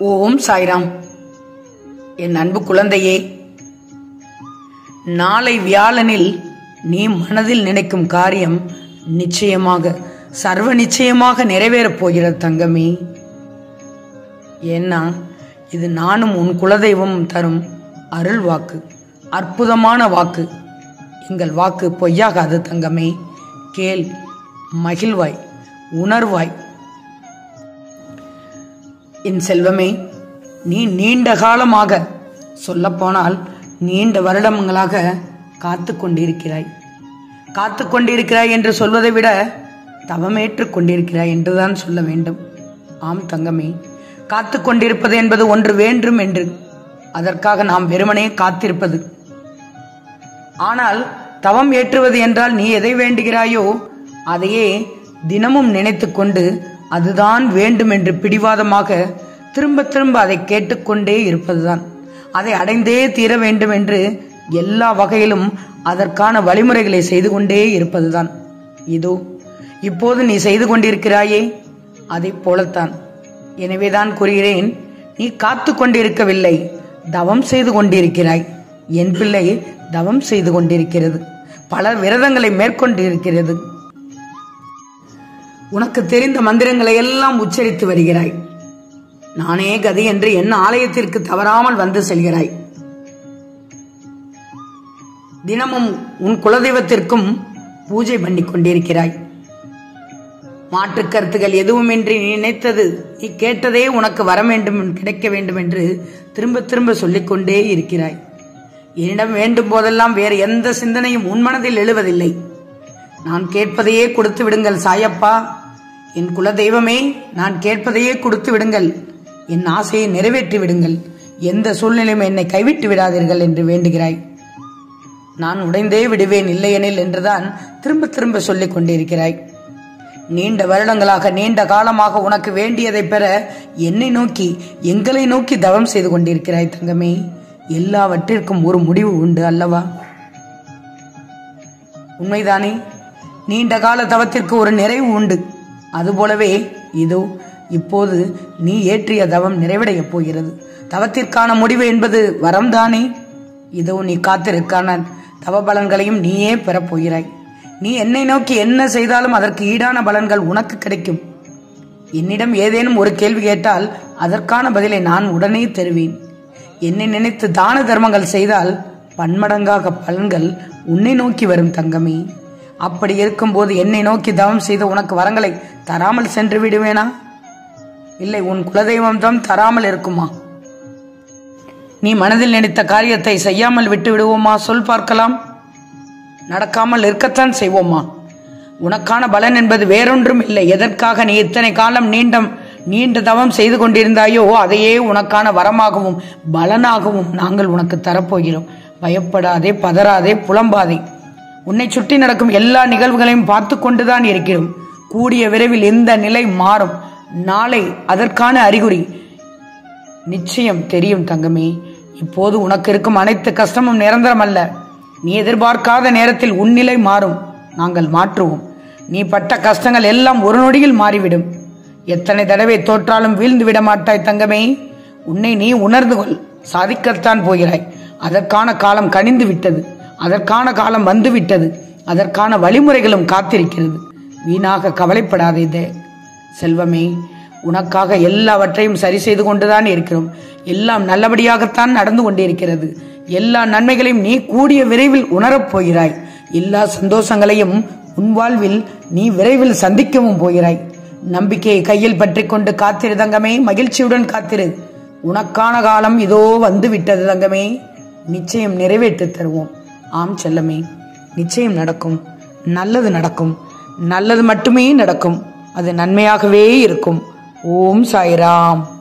ஓம் சாய்ராம். என் அன்பு குழந்தையே, நாளை வியாழனில் நீ மனதில் நினைக்கும் காரியம் நிச்சயமாக சர்வ நிச்சயமாக நிறைவேறப் போகிறது தங்கமே. ஏன்னா இது நானும் உன் குலதெய்வம் தரும் அருள் வாக்கு, அற்புதமான வாக்கு. எங்கள் வாக்கு பொய்யாகாது தங்கமே. கேள், மகிழ்வாய், உணர்வாய். என் செல்வமே, நீ நீண்ட காலமாக, சொல்லப்போனால் நீண்ட வருடங்களாக காத்து கொண்டிருக்கிறாய் என்று சொல்வதை விட தவமேற்றுக் கொண்டிருக்கிறாய் என்றுதான் சொல்ல வேண்டும். ஆம் தங்கமே, காத்து கொண்டிருப்பது என்பது ஒன்று வேண்டும் என்று, அதற்காக நாம் வெறுமனே காத்திருப்பது. ஆனால் தவம் ஏற்றுவது என்றால் நீ எதை வேண்டுகிறாயோ அதையே தினமும் நினைத்து கொண்டு அதுதான் வேண்டும் என்று பிடிவாதமாக திரும்ப திரும்ப அதை கேட்டுக்கொண்டே இருப்பதுதான். அதை அடைந்தே தீர வேண்டும் என்று எல்லா வகையிலும் அதற்கான வழிமுறைகளை செய்து கொண்டே இருப்பதுதான். இதோ இப்போது நீ செய்து கொண்டிருக்கிறாயே, அதை போலத்தான். எனவேதான் கூறுகிறேன், நீ காத்து கொண்டிருக்கவில்லை, தவம் செய்து கொண்டிருக்கிறாய். என் பிள்ளை தவம் செய்து கொண்டிருக்கிறது, பல விரதங்களை மேற்கொண்டிருக்கிறது. உனக்கு தெரிந்த மந்திரங்களை எல்லாம் உச்சரித்து வருகிறாய். நானே கதி என்று என் ஆலயத்திற்கு தவறாமல் வந்து செல்கிறாய். தினமும் உன் குலதெய்வத்திற்கும் பூஜை பண்ணி கொண்டிருக்கிறாய். மாற்று கருத்துகள் எதுவுமின்றி நீ நினைத்தது, நீ கேட்டதே உனக்கு வர வேண்டும், கிடைக்க வேண்டும் என்று திரும்ப திரும்ப சொல்லிக்கொண்டே இருக்கிறாய். என்னிடம் வேண்டும் போதெல்லாம் வேறு எந்த சிந்தனையும் உன் மனதில் எழுவதில்லை. நான் கேட்பதையே கொடுத்து விடுங்கள் சாயப்பா, என் குல தெய்வமே, நான் கேட்பதையே கொடுத்து விடுங்கள், என் ஆசையை நிறைவேற்றி விடுங்கள், எந்த சூழ்நிலையும் என்னை கைவிட்டு விடாதீர்கள் என்று வேண்டுகிறாய். நான் உடைந்தே விடுவேன் இல்லையெனில் என்றுதான் திரும்ப திரும்ப சொல்லிக் கொண்டிருக்கிறாய். நீண்ட வருடங்களாக, நீண்ட காலமாக உனக்கு வேண்டியதை பெற என்னை நோக்கி, எங்களை நோக்கி தவம் செய்து கொண்டிருக்கிறாய் தங்கமே. எல்லாவற்றிற்கும் ஒரு முடிவு உண்டு அல்லவா? உண்மைதானே? நீண்ட கால தவத்திற்கு ஒரு நிறைவு உண்டு. அதுபோலவே இதோ இப்போது நீ ஏற்றிய தவம் நிறைவடைய போகிறது. தவத்திற்கான முடிவு என்பது வரம்தானே. இதோ நீ காத்திருக்கான தவ பலன்களையும் நீயே பெறப்போகிறாய். நீ என்னை நோக்கி என்ன செய்தாலும் அதற்கு ஈடான பலன்கள் உனக்கு கிடைக்கும். என்னிடம் ஏதேனும் ஒரு கேள்வி கேட்டால் அதற்கான பதிலை நான் உடனே தருவேன். என்னை நினைத்து தான தர்மங்கள் செய்தால் பன்மடங்காக பலன்கள் உன்னை நோக்கி வரும் தங்கமே. அப்படி இருக்கும்போது என்னை நோக்கி தவம் செய்த உனக்கு வரங்களை தராமல் சென்று விடுவேனா? இல்லை, உன் குலதெய்வம் தான் தராமல் இருக்குமா? நீ மனதில் நினைத்த காரியத்தை செய்யாமல் விட்டு விடுவோமா? சொல் பார்க்கலாம். நடக்காமல் இருக்கத்தான் செய்வோமா? உனக்கான பலன் என்பது வேறொன்றும் இல்லை. எதற்காக நீ இத்தனை காலம் நீண்ட தவம் செய்து கொண்டிருந்தாயோ அதையே உனக்கான வரமாகவும் பலனாகவும் நாங்கள் உனக்கு தரப்போகிறோம். பயப்படாதே, பதறாதே, புலம்பாதே. உன்னை சுற்றி நடக்கும் எல்லா நிகழ்வுகளையும் பார்த்து கொண்டுதான் இருக்கிறோம். கூடிய விரைவில் இந்த நிலை மாறும். நாளை அதற்கான அறிகுறி நிச்சயம் தெரியும் தங்கமே. இப்போது உனக்கு இருக்கும் அனைத்து கஷ்டமும் நிரந்தரம் அல்ல. நீ எதிர்பார்க்காத நேரத்தில் உன்னிலை மாறும். நாங்கள் மாற்றுவோம். நீ பட்ட கஷ்டங்கள் எல்லாம் ஒரு நொடியில் மாறிவிடும். எத்தனை தடவை தோற்றாலும் வீழ்ந்து விட மாட்டாய் தங்கமே. உன்னை நீ உணர்ந்து கொள். சாதிக்கத்தான் போகிறாய். அதற்கான காலம் கனிந்து விட்டது. அதற்கான காலம் வந்து விட்டது. அதற்கான வழிமுறைகளும் காத்திருக்கிறது. வீணாக கவலைப்படாதே செல்வமே. உனக்காக எல்லாவற்றையும் சரி செய்து கொண்டுதான் இருக்கிறோம். எல்லாம் நல்லபடியாகத்தான் நடந்து கொண்டிருக்கிறது. எல்லா நன்மைகளையும் நீ கூடிய விரைவில் உணரப் போகிறாய். எல்லா சந்தோஷங்களையும் உன் வாழ்வில் நீ விரைவில் சந்திக்கவும் போகிறாய். நம்பிக்கையை கையில் பற்றி கொண்டு காத்திரு தங்கமே. மகிழ்ச்சியுடன் காத்திரு. உனக்கான காலம் இதோ வந்து விட்டது தங்கமே. நிச்சயம் நிறைவேற்றி தருவோம். ஆம் செல்லமே, நிச்சயம் நடக்கும். நல்லது நடக்கும். நல்லது மட்டுமே நடக்கும். அது நன்மையாகவே இருக்கும். ஓம் சாய்ராம்.